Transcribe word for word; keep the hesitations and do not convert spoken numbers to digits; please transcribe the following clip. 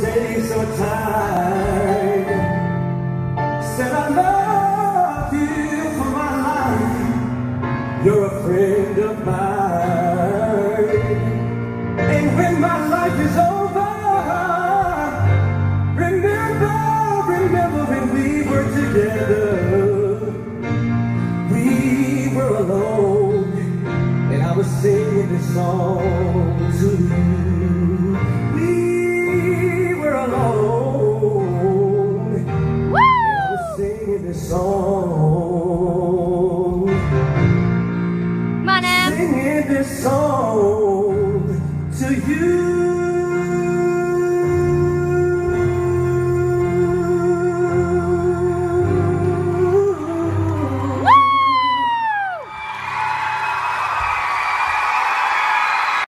say so tired. Said I love you for my life. You're a friend of mine. And when my life is over, remember, remember when we were together. We were alone, and I was singing this song to you.